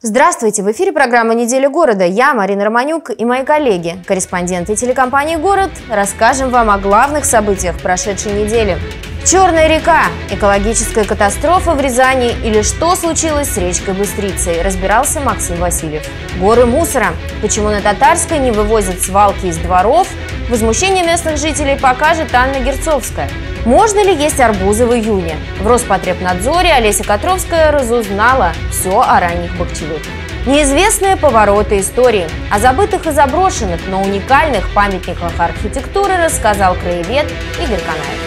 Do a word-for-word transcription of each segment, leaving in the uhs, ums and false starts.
Здравствуйте! В эфире программа «Неделя города». Я, Марина Романюк, и мои коллеги, корреспонденты телекомпании «Город», расскажем вам о главных событиях прошедшей недели. Черная река, экологическая катастрофа в Рязани или что случилось с речкой Быстрицей, разбирался Максим Васильев. Горы мусора. Почему на Татарской не вывозят свалки из дворов? Возмущение местных жителей покажет Анна Герцовская. Можно ли есть арбузы в июне? В Роспотребнадзоре Олеся Котровская разузнала все о ранних бахчевых. Неизвестные повороты истории. О забытых и заброшенных, но уникальных памятниках архитектуры рассказал краевед Игорь Канаев.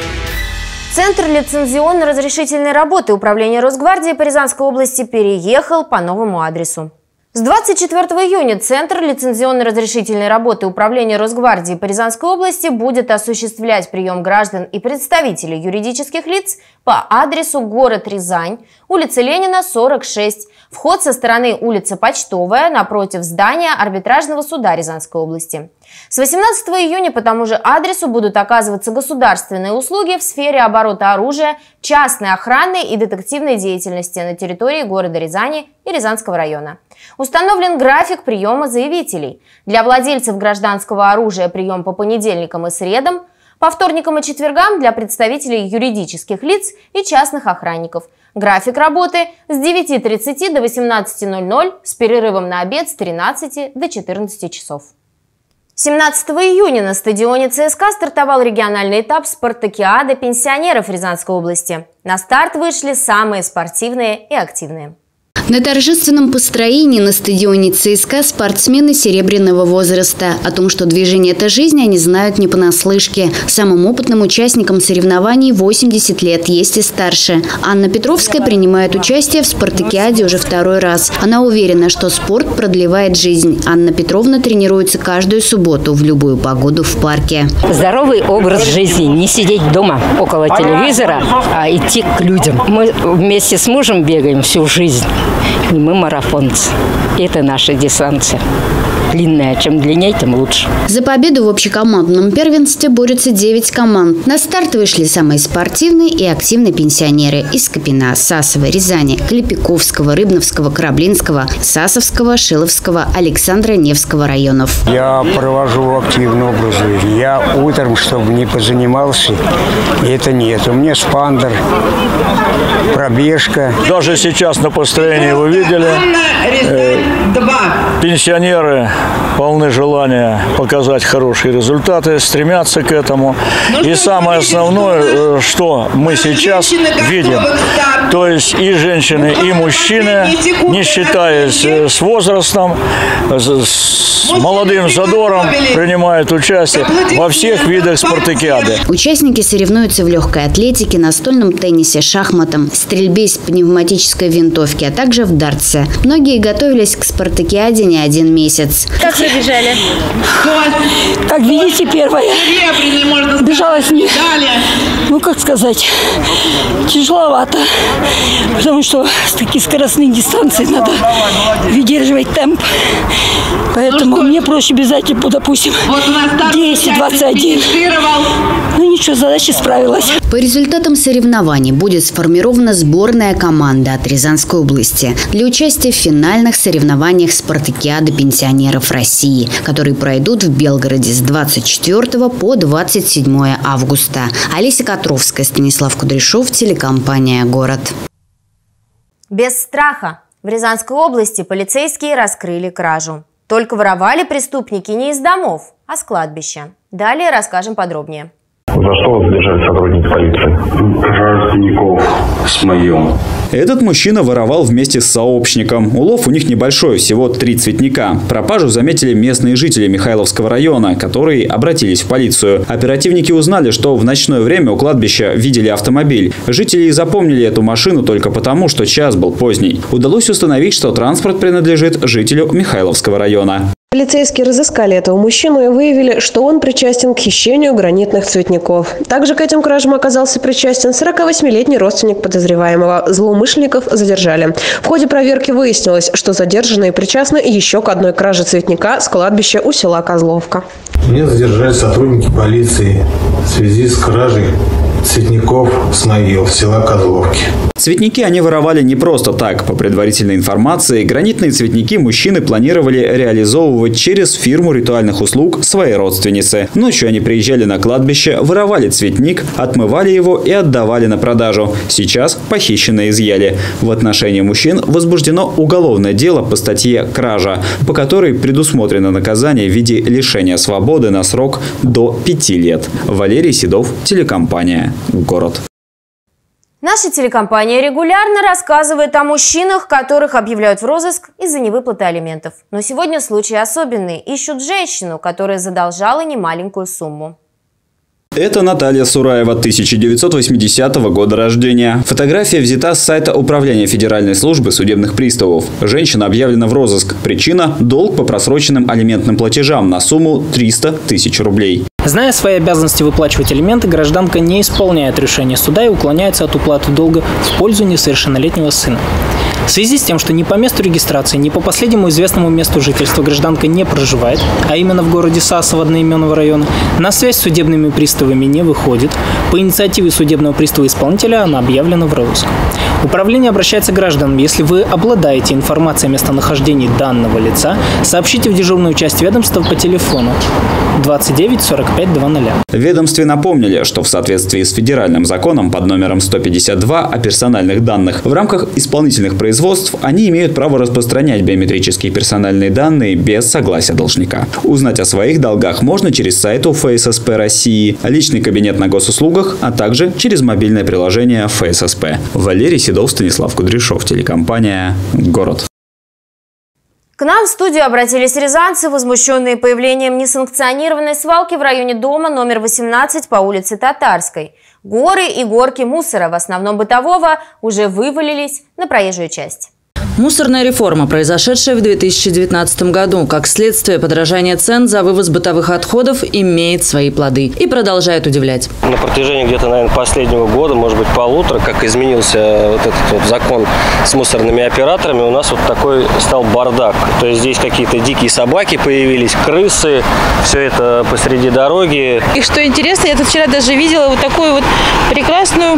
Центр лицензионно-разрешительной работы Управления Росгвардии по Рязанской области переехал по новому адресу. С двадцать четвёртого июня Центр лицензионно-разрешительной работы Управления Росгвардии по Рязанской области будет осуществлять прием граждан и представителей юридических лиц по адресу город Рязань, улица Ленина, сорок шесть, вход со стороны улицы Почтовая, напротив здания Арбитражного суда Рязанской области. С восемнадцатого июня по тому же адресу будут оказываться государственные услуги в сфере оборота оружия, частной охранной и детективной деятельности на территории города Рязани и Рязанского района. Установлен график приема заявителей. Для владельцев гражданского оружия прием по понедельникам и средам, по вторникам и четвергам для представителей юридических лиц и частных охранников. График работы с девяти тридцати до восемнадцати ноль-ноль с перерывом на обед с тринадцати до четырнадцати часов. семнадцатого июня на стадионе ЦСКА стартовал региональный этап спартакиады пенсионеров Рязанской области. На старт вышли самые спортивные и активные. На торжественном построении на стадионе ЦСКА спортсмены серебряного возраста. О том, что движение – это жизнь, они знают не понаслышке. Самым опытным участникам соревнований восемьдесят лет, есть и старше. Анна Петровская принимает участие в спартакиаде уже второй раз. Она уверена, что спорт продлевает жизнь. Анна Петровна тренируется каждую субботу в любую погоду в парке. Здоровый образ жизни. Не сидеть дома около телевизора, а идти к людям. Мы вместе с мужем бегаем всю жизнь. И мы марафонцы. Это наша дистанция. Длинная. Чем длиннее, тем лучше. За победу в общекомандном первенстве борются девять команд. На старт вышли самые спортивные и активные пенсионеры из Скопина, Сасова, Рязани, Клепиковского, Рыбновского, Кораблинского, Сасовского, Шиловского, Александра Невского районов. Я провожу активный образ жизни. Я утром, чтобы не позанимался, это нет. У меня спандер, пробежка. Даже сейчас на построении вы видели, э, пенсионеры полны желания показать хорошие результаты, стремятся к этому. И самое основное, что мы сейчас видим, то есть и женщины, и мужчины, не считаясь с возрастом, с молодым задором, принимают участие во всех видах спартакиады. Участники соревнуются в легкой атлетике, настольном теннисе, шахматам, стрельбе из пневматической винтовки, а также в дартсе. Многие готовились к спартакиаде не один месяц. Как пробежали? Как видите, первая. Бежала с них. Ну, как сказать, тяжеловато. Потому что с такие скоростные дистанции надо выдерживать темп. Поэтому мне проще бежать, допустим, десять двадцать один. Ну ничего, задача справилась. По результатам соревнований будет сформирована сборная команда от Рязанской области для участия в финальных соревнованиях спартакиады пенсионеров России, которые пройдут в Белгороде с двадцать четвёртого по двадцать седьмое августа. Олеся Котровская, Станислав Кудряшов, телекомпания «Город». Без страха. В Рязанской области полицейские раскрыли кражу. Только воровали преступники не из домов, а с кладбища. Далее расскажем подробнее. За что вас задержали сотрудники полиции? Кража родственников с моем. Этот мужчина воровал вместе с сообщником. Улов у них небольшой, всего три цветника. Пропажу заметили местные жители Михайловского района, которые обратились в полицию. Оперативники узнали, что в ночное время у кладбища видели автомобиль. Жители и запомнили эту машину только потому, что час был поздний. Удалось установить, что транспорт принадлежит жителю Михайловского района. Полицейские разыскали этого мужчину и выявили, что он причастен к хищению гранитных цветников. Также к этим кражам оказался причастен сорокавосьмилетний родственник подозреваемого. Злоумышленников задержали. В ходе проверки выяснилось, что задержанные причастны еще к одной краже цветника с кладбища у села Козловка. Меня задержали сотрудники полиции в связи с кражей Цветников Смоил, села Козловки. Цветники они воровали не просто так. По предварительной информации, гранитные цветники мужчины планировали реализовывать через фирму ритуальных услуг своей родственницы. Ночью они приезжали на кладбище, воровали цветник, отмывали его и отдавали на продажу. Сейчас похищенное изъяли. В отношении мужчин возбуждено уголовное дело по статье «Кража», по которой предусмотрено наказание в виде лишения свободы на срок до пяти лет. Валерий Седов, телекомпания «Город». Наша телекомпания регулярно рассказывает о мужчинах, которых объявляют в розыск из-за невыплаты алиментов. Но сегодня случай особенный. Ищут женщину, которая задолжала немаленькую сумму. Это Наталья Сураева, тысяча девятьсот восьмидесятого года рождения. Фотография взята с сайта Управления Федеральной службы судебных приставов. Женщина объявлена в розыск. Причина – долг по просроченным алиментным платежам на сумму триста тысяч рублей. Зная свои обязанности выплачивать алименты, гражданка не исполняет решение суда и уклоняется от уплаты долга в пользу несовершеннолетнего сына. В связи с тем, что ни по месту регистрации, ни по последнему известному месту жительства гражданка не проживает, а именно в городе Сасово одноименного района, на связь с судебными приставами не выходит, по инициативе судебного пристава-исполнителя она объявлена в розыск. Управление обращается к гражданам. Если вы обладаете информацией о местонахождении данного лица, сообщите в дежурную часть ведомства по телефону двадцать девять сорок пять двадцать. В ведомстве напомнили, что в соответствии с федеральным законом под номером сто пятьдесят два о персональных данных в рамках исполнительных производств они имеют право распространять биометрические персональные данные без согласия должника. Узнать о своих долгах можно через сайт эф эс эс пэ России, личный кабинет на госуслугах, а также через мобильное приложение эф эс эс пэ. Валерий Седов, Станислав Кудряшов, телекомпания «Город». К нам в студию обратились рязанцы, возмущенные появлением несанкционированной свалки в районе дома номер восемнадцать по улице Татарской. Горы и горки мусора, в основном бытового, уже вывалились на проезжую часть. Мусорная реформа, произошедшая в две тысячи девятнадцатом году, как следствие подорожания цен за вывоз бытовых отходов, имеет свои плоды и продолжает удивлять. На протяжении где-то, наверное, последнего года, может быть, полутора, как изменился вот этот вот закон с мусорными операторами, у нас вот такой стал бардак. То есть здесь какие-то дикие собаки появились, крысы, все это посреди дороги. И что интересно, я тут вчера даже видела вот такую вот прекрасную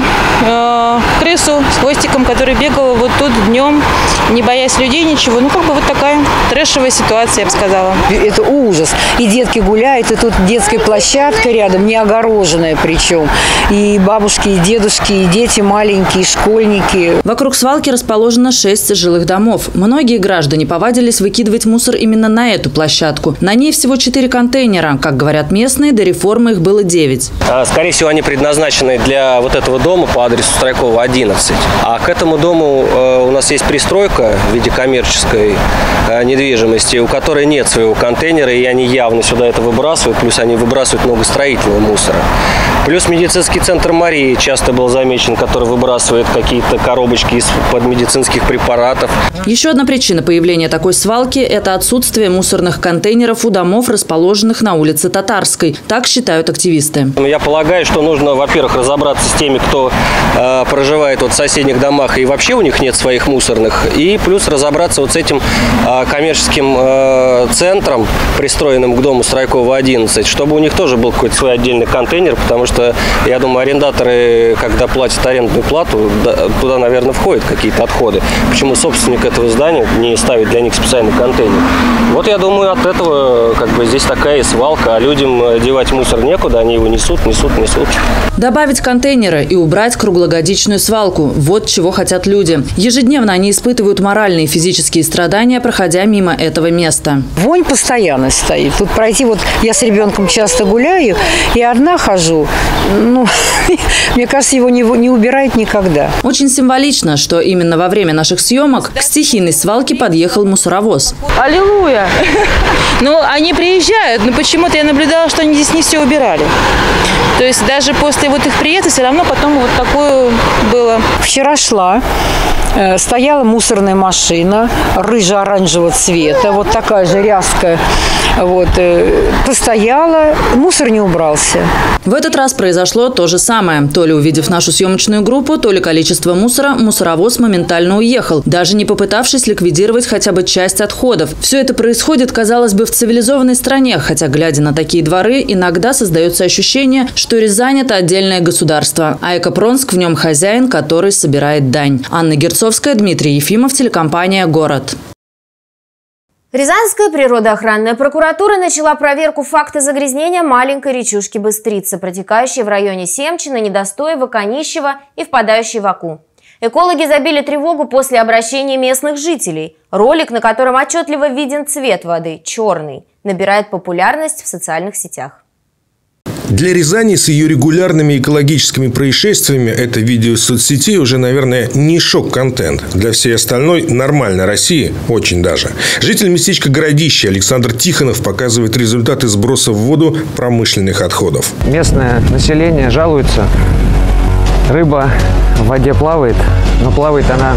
э, крысу с хвостиком, которая бегала вот тут днем, не боясь людей, ничего. Ну, как бы вот такая трэшевая ситуация, я бы сказала. Это ужас. И детки гуляют, и тут детская площадка рядом, не огороженная причем. И бабушки, и дедушки, и дети маленькие, и школьники. Вокруг свалки расположено шесть жилых домов. Многие граждане повадились выкидывать мусор именно на эту площадку. На ней всего четыре контейнера. Как говорят местные, до реформы их было девять. Скорее всего, они предназначены для вот этого дома по адресу Страйкова, одиннадцать. А к этому дому э, у нас есть пристройка в виде коммерческой э, недвижимости, у которой нет своего контейнера, и они явно сюда это выбрасывают, плюс они выбрасывают много строительного мусора. Плюс медицинский центр Марии часто был замечен, который выбрасывает какие-то коробочки из-под медицинских препаратов. Еще одна причина появления такой свалки – это отсутствие мусорных контейнеров у домов, расположенных на улице Татарской. Так считают активисты. Я полагаю, что нужно, во-первых, разобраться с теми, кто э, проживает вот в соседних домах и вообще у них нет своих мусорных, и плюс разобраться вот с этим э, коммерческим э, центром, пристроенным к дому Страйкова, одиннадцать, чтобы у них тоже был какой-то свой отдельный контейнер, потому что, я думаю, арендаторы, когда платят арендную плату, да, туда, наверное, входят какие-то отходы. Почему собственник этого здания не ставит для них специальный контейнер? Вот, я думаю, от этого как бы здесь такая и свалка, а людям девать мусор некуда, они его несут, несут, несут. Добавить контейнеры и убрать круглогодичную свалку – вот чего хотят люди. Ежедневно они испытывают моральные и физические страдания, проходя мимо этого места. Вонь постоянно стоит. Тут пройти, вот я с ребенком часто гуляю, и одна хожу, ну, мне кажется, его не, не убирают никогда. Очень символично, что именно во время наших съемок к стихийной свалке подъехал мусоровоз. Аллилуйя! Ну, они приезжают, но почему-то я наблюдала, что они здесь не все убирали. То есть даже после вот их приезда все равно потом вот такое было. Вчера шла, э, стояла мусорная машина рыже-оранжевого цвета, вот такая же ряска, вот, э, постояла, мусор не убрался. В этот раз раз произошло то же самое. То ли увидев нашу съемочную группу, то ли количество мусора, мусоровоз моментально уехал, даже не попытавшись ликвидировать хотя бы часть отходов. Все это происходит, казалось бы, в цивилизованной стране, хотя, глядя на такие дворы, иногда создается ощущение, что Рязань – это отдельное государство, а Экопронск в нем хозяин, который собирает дань. Анна Герцовская, Дмитрий Ефимов, телекомпания «Город». Рязанская природоохранная прокуратура начала проверку факта загрязнения маленькой речушки Быстрица, протекающей в районе Семчина, Недостоева, Конищева и впадающей в Оку. Экологи забили тревогу после обращения местных жителей. Ролик, на котором отчетливо виден цвет воды – черный, набирает популярность в социальных сетях. Для Рязани с ее регулярными экологическими происшествиями это видео из соцсетей уже, наверное, не шок-контент. Для всей остальной нормальной России очень даже. Житель местечка Городище Александр Тихонов показывает результаты сброса в воду промышленных отходов. Местное население жалуется. Рыба в воде плавает, но плавает она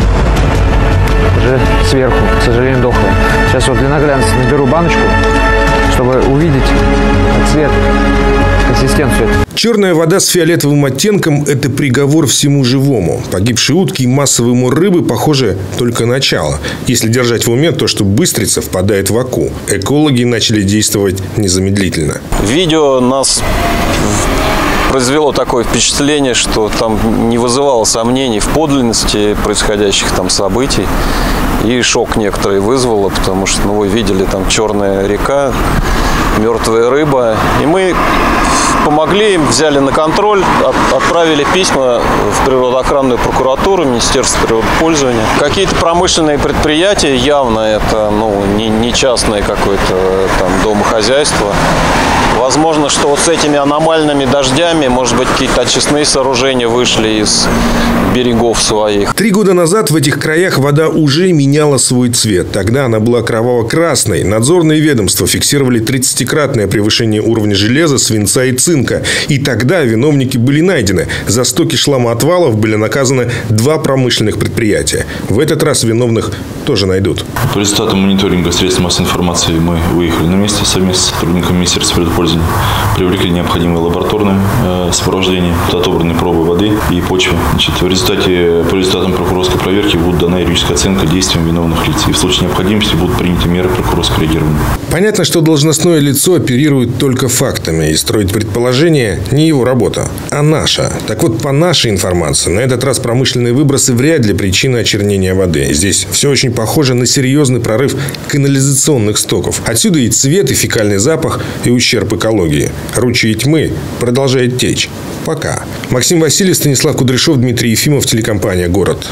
уже сверху, к сожалению, дохлая. Сейчас вот для наглядности наберу баночку, чтобы увидеть цвет, консистенцию. Черная вода с фиолетовым оттенком – это приговор всему живому. Погибшие утки и массовый мор рыбы, похоже, только начало. Если держать в уме то, что Быстрица впадает в Оку. Экологи начали действовать незамедлительно. Видео нас произвело такое впечатление, что там не вызывало сомнений в подлинности происходящих там событий. И шок некоторые вызвало, потому что, ну, вы видели, там черная река, мертвая рыба. И мы помогли им, взяли на контроль, отправили письма в природоохранную прокуратуру, Министерство природопользования. Какие-то промышленные предприятия, явно это, ну, не, не частное какое-то там домохозяйство. Возможно, что вот с этими аномальными дождями, может быть, какие-то очистные сооружения вышли из берегов своих. Три года назад в этих краях вода уже меняла свой цвет. Тогда она была кроваво-красной. Надзорные ведомства фиксировали тридцатикратное превышение уровня железа, свинца и цинка. И тогда виновники были найдены. За стоки шламоотвалов были наказаны два промышленных предприятия. В этот раз виновных тоже найдут. По результатам мониторинга средств массовой информации мы выехали на месте совместно с сотрудниками Министерства природопользования. Привлекли необходимое лабораторное э, сопровождение, отобраны пробы воды и почвы. Значит, в результате, по результатам прокурорской проверки будет дана юридическая оценка действиям виновных лиц. И в случае необходимости будут приняты меры прокурорского реагирования. Понятно, что должностное лицо оперирует только фактами. И строить предположения не его работа, а наша. Так вот, по нашей информации, на этот раз промышленные выбросы вряд ли причина очернения воды. Здесь все очень похоже на серьезный прорыв канализационных стоков. Отсюда и цвет, и фекальный запах, и ущерб экологии. Ручьи тьмы продолжает течь. Пока. Максим Васильев, Станислав Кудряшов, Дмитрий Ефимов, телекомпания «Город».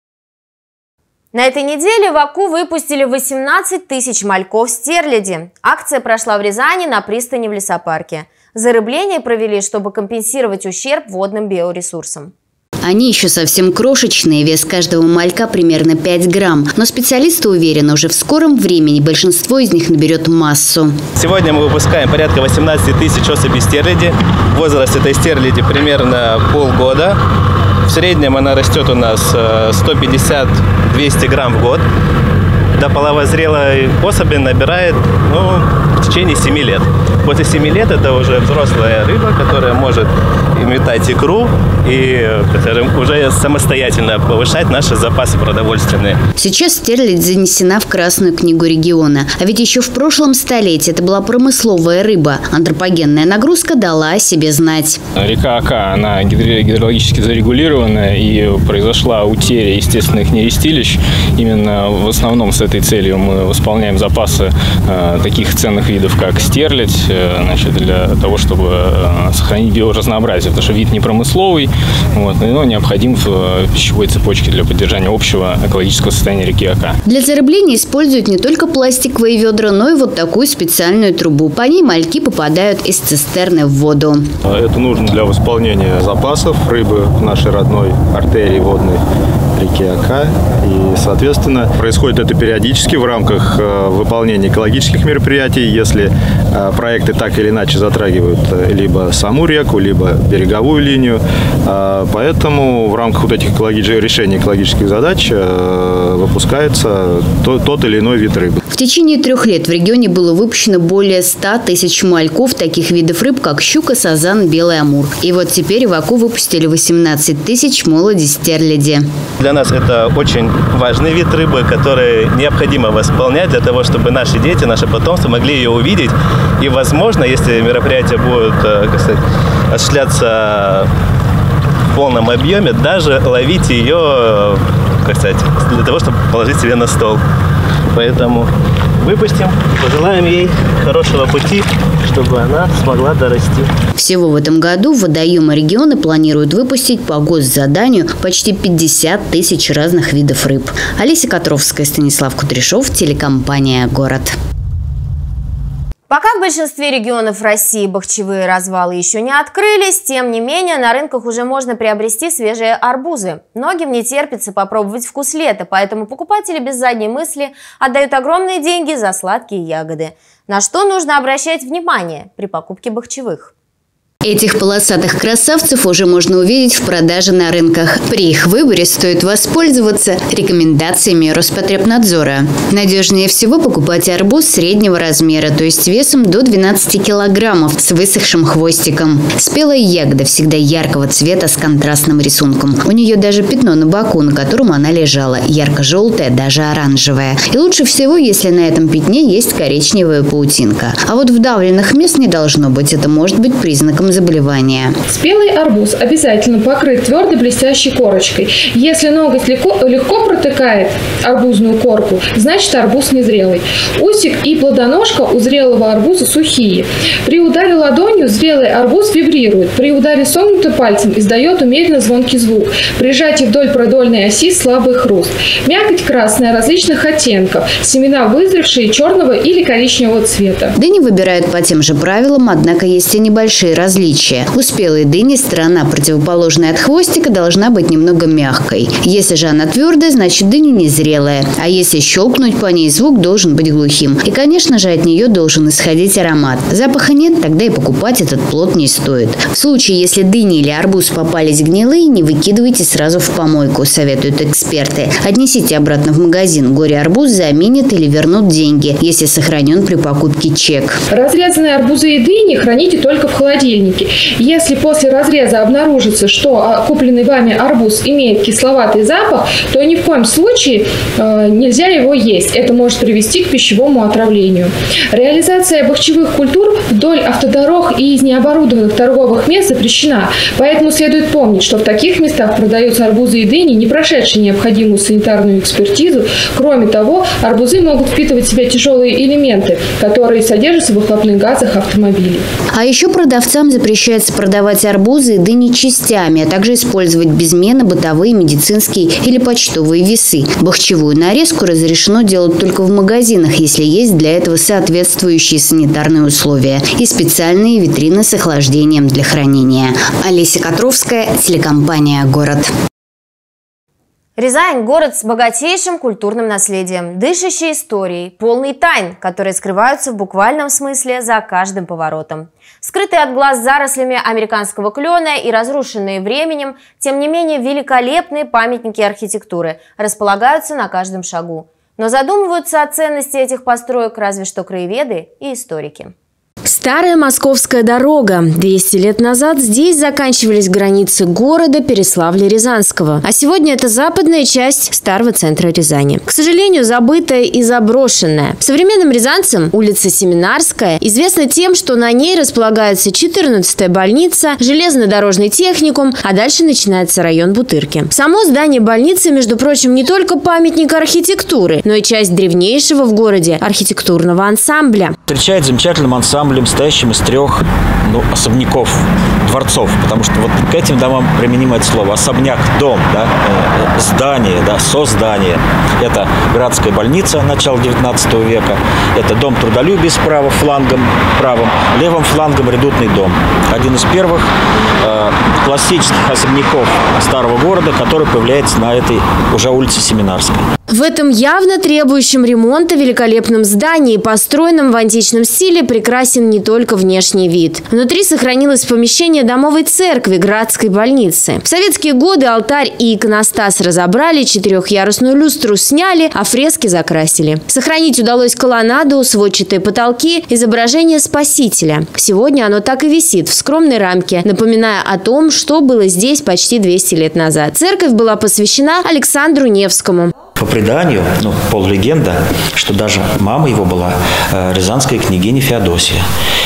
На этой неделе в Оку выпустили восемнадцать тысяч мальков стерляди. Акция прошла в Рязани на пристани в лесопарке. Зарыбление провели, чтобы компенсировать ущерб водным биоресурсам. Они еще совсем крошечные, вес каждого малька примерно пять грамм. Но специалисты уверены, уже в скором времени большинство из них наберет массу. Сегодня мы выпускаем порядка восемнадцати тысяч особей стерляди. Возраст этой стерляди примерно полгода. В среднем она растет у нас сто пятьдесят — двести грамм в год. До половозрелой особи набирает, ну, в течение семи лет. После семи лет это уже взрослая рыба, которая может метать икру и, скажем, уже самостоятельно повышать наши запасы продовольственные. Сейчас стерлядь занесена в Красную книгу региона. А ведь еще в прошлом столетии это была промысловая рыба. Антропогенная нагрузка дала о себе знать. Река Ока, она гидрологически зарегулированная, и произошла утеря естественных нерестилищ. Именно в основном с этой целью мы восполняем запасы э, таких ценных видов, как стерлядь, э, значит, для того, чтобы э, сохранить биоразнообразие. Потому что вид не промысловый, вот, но необходим в пищевой цепочке для поддержания общего экологического состояния реки Ока. Для зарыбления используют не только пластиковые ведра, но и вот такую специальную трубу. По ней мальки попадают из цистерны в воду. Это нужно для восполнения запасов рыбы в нашей родной артерии водной. реки Ока. И, соответственно, происходит это периодически в рамках выполнения экологических мероприятий, если проекты так или иначе затрагивают либо саму реку, либо береговую линию. Поэтому в рамках вот этих экологических, решения экологических задач выпускается тот или иной вид рыбы. В течение трех лет в регионе было выпущено более ста тысяч мальков таких видов рыб, как щука, сазан, белый амур. И вот теперь в Оку выпустили восемнадцать тысяч молоди стерляди. Для нас это очень важный вид рыбы, который необходимо восполнять для того, чтобы наши дети, наши потомство могли ее увидеть. И, возможно, если мероприятия будут, как сказать, осуществляться в полном объеме, даже ловить ее, как сказать, для того, чтобы положить себе на стол. Поэтому выпустим, пожелаем ей хорошего пути, чтобы она смогла дорасти. Всего в этом году водоемы региона планируют выпустить по госзаданию почти пятьдесят тысяч разных видов рыб. Олеся Котровская, Станислав Кудряшов, телекомпания «Город». Пока в большинстве регионов России бахчевые развалы еще не открылись, тем не менее на рынках уже можно приобрести свежие арбузы. Многим не терпится попробовать вкус лета, поэтому покупатели без задней мысли отдают огромные деньги за сладкие ягоды. На что нужно обращать внимание при покупке бахчевых? Этих полосатых красавцев уже можно увидеть в продаже на рынках. При их выборе стоит воспользоваться рекомендациями Роспотребнадзора. Надежнее всего покупать арбуз среднего размера, то есть весом до двенадцати килограммов с высохшим хвостиком. Спелая ягода всегда яркого цвета с контрастным рисунком. У нее даже пятно на боку, на котором она лежала, ярко-желтое, даже оранжевое. И лучше всего, если на этом пятне есть коричневая паутинка. А вот вдавленных мест не должно быть. Это может быть признаком заболевания. Спелый арбуз обязательно покрыт твердой блестящей корочкой. Если ноготь легко, легко протыкает арбузную корку, значит арбуз незрелый. Усик и плодоножка у зрелого арбуза сухие. При ударе ладонью зрелый арбуз вибрирует. При ударе согнутым пальцем издает умеренно звонкий звук. При сжатии вдоль продольной оси слабый хруст. Мякоть красная различных оттенков. Семена вызревшие черного или коричневого цвета. Дыни выбирают по тем же правилам, однако есть и небольшие различия. У спелой дыни сторона, противоположная от хвостика, должна быть немного мягкой. Если же она твердая, значит дыня незрелая. А если щелкнуть по ней, звук должен быть глухим. И, конечно же, от нее должен исходить аромат. Запаха нет, тогда и покупать этот плод не стоит. В случае, если дыни или арбуз попались гнилые, не выкидывайте сразу в помойку, советуют эксперты. Отнесите обратно в магазин. Горе-арбуз заменят или вернут деньги, если сохранен при покупке чек. Разрезанные арбузы и дыни храните только в холодильнике. Если после разреза обнаружится, что купленный вами арбуз имеет кисловатый запах, то ни в коем случае э, нельзя его есть. Это может привести к пищевому отравлению. Реализация бахчевых культур вдоль автодорог и из необорудованных торговых мест запрещена. Поэтому следует помнить, что в таких местах продаются арбузы и дыни, не прошедшие необходимую санитарную экспертизу. Кроме того, арбузы могут впитывать в себя тяжелые элементы, которые содержатся в выхлопных газах автомобилей. А еще продавцам запрещается продавать арбузы и дыни частями, а также использовать безменно бытовые, медицинские или почтовые весы. Бахчевую нарезку разрешено делать только в магазинах, если есть для этого соответствующие санитарные условия и специальные витрины с охлаждением для хранения. Олеся Котровская, телекомпания «Город». Рязань – город с богатейшим культурным наследием, дышащей историей, полный тайн, которые скрываются в буквальном смысле за каждым поворотом. Скрытые от глаз зарослями американского клена и разрушенные временем, тем не менее великолепные памятники архитектуры располагаются на каждом шагу. Но задумываются о ценности этих построек разве что краеведы и историки. Старая Московская дорога. двести лет назад здесь заканчивались границы города Переславля-Рязанского. А сегодня это западная часть старого центра Рязани. К сожалению, забытая и заброшенная. Современным рязанцам улица Семинарская известна тем, что на ней располагается четырнадцатая больница, железнодорожный техникум, а дальше начинается район Бутырки. Само здание больницы, между прочим, не только памятник архитектуры, но и часть древнейшего в городе архитектурного ансамбля. Встречает замечательным ансамблем, состоящим из трех ну, особняков. дворцов, потому что вот к этим домам применимо это слово. Особняк, дом, да, здание, да, создание. Это городская больница начала девятнадцатого века, это дом трудолюбия справа флангом правым, левым флангом редутный дом. Один из первых э, классических особняков старого города, который появляется на этой уже улице Семинарской. В этом явно требующем ремонта великолепном здании, построенном в античном стиле, прекрасен не только внешний вид. Внутри сохранилось помещение домовой церкви Градской больницы. В советские годы алтарь и иконостас разобрали, четырехъярусную люстру сняли, а фрески закрасили. Сохранить удалось колоннаду, сводчатые потолки, изображение Спасителя. Сегодня оно так и висит в скромной рамке, напоминая о том, что было здесь почти двести лет назад. Церковь была посвящена Александру Невскому. По преданию, ну, полулегенда, что даже мама его была э, рязанская княгиня Феодосия.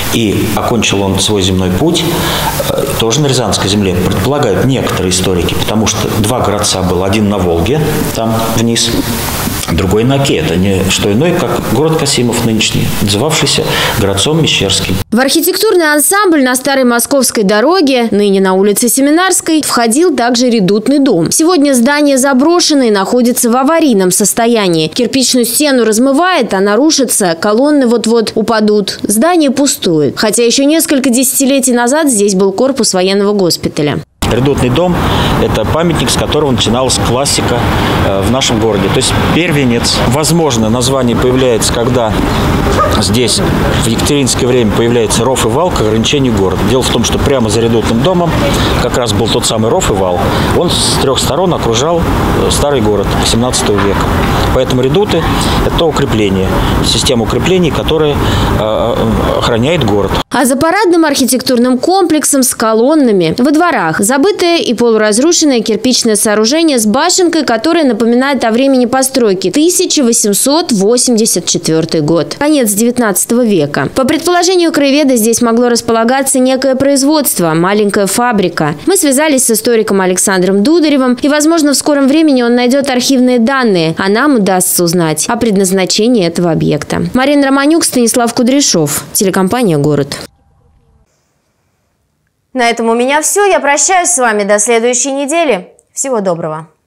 И окончил он свой земной путь э, тоже на Рязанской земле, предполагают некоторые историки, потому что два городца было. Один на Волге, там вниз, другой на Оке. Это не что иное, как город Касимов нынешний, называвшийся городцом Мещерским. В архитектурный ансамбль на Старой Московской дороге, ныне на улице Семинарской, входил также редутный дом. Сегодня здание заброшено и находится в аварийном состоянии. Кирпичную стену размывает, она рушится, колонны вот-вот упадут. Здание пустует. Хотя еще несколько десятилетий назад здесь был корпус военного госпиталя. Редутный дом – это памятник, с которого начиналась классика э, в нашем городе. То есть первенец. Возможно, название появляется, когда здесь в екатеринское время появляется ров и вал к ограничению города. Дело в том, что прямо за редутным домом как раз был тот самый ров и вал. Он с трех сторон окружал старый город семнадцатого века. Поэтому редуты – это укрепление, система укреплений, которая э, охраняет город. А за парадным архитектурным комплексом с колоннами во дворах забытое и полуразрушенное кирпичное сооружение с башенкой, которое напоминает о времени постройки – тысяча восемьсот восемьдесят четвёртый год, конец девятнадцатого века. По предположению краеведа, здесь могло располагаться некое производство, маленькая фабрика. Мы связались с историком Александром Дударевым, и, возможно, в скором времени он найдет архивные данные, а нам удастся узнать о предназначении этого объекта. Марина Романюк, Станислав Кудряшов, телекомпания «Город». На этом у меня все. Я прощаюсь с вами до следующей недели. Всего доброго.